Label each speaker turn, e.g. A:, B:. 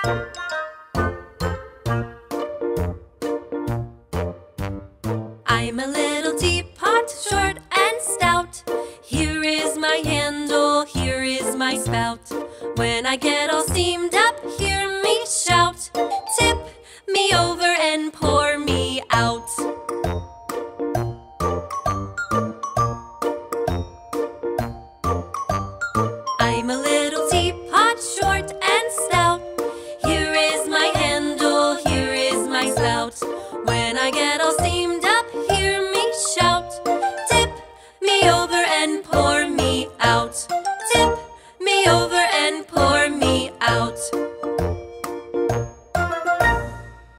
A: I'm a little teapot, short and stout. Here is my handle, here is my spout. When I get all steamed up, hear me shout. Tip me over and pour me out.